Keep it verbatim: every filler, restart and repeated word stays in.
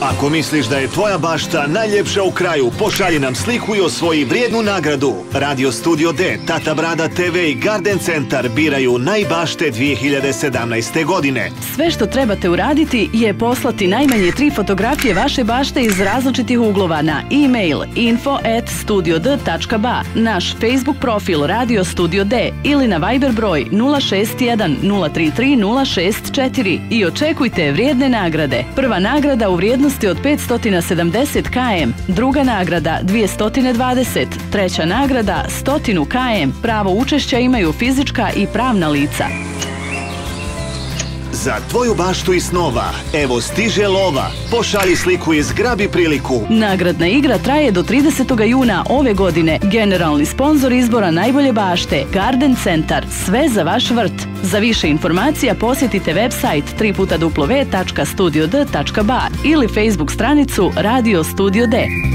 Ako misliš da je tvoja bašta najljepša u kraju, pošalji nam sliku i osvoji vrijednu nagradu. Radio Studio D, Tata Brada te ve i Garden Centar biraju najbašte dvije hiljade sedamnaeste. godine. Sve što trebate uraditi je poslati najmanje tri fotografije vaše bašte iz različitih uglova na e-mail info at studio d tačka ba, naš Facebook profil Radio Studio D ili na Viber broj nula šest jedan nula tri tri nula šest četiri i očekujte vrijedne nagrade. Prva nagrada u vrijednosti od petsto sedamdeset kilometara, druga nagrada dvjesto dvadeset, treća nagrada sto kilometara. Pravo učešća imaju fizička i pravna lica. Za tvoju baštu i snova, evo stiže lova. Pošalji sliku i zgrabi priliku. Nagradna igra traje do tridesetog juna ove godine. Generalni sponzor izbora najbolje bašte, Garden Centar. Sve za vaš vrt. Za više informacija posjetite website w w w tačka studio d tačka ba ili Facebook stranicu Radio Studio D.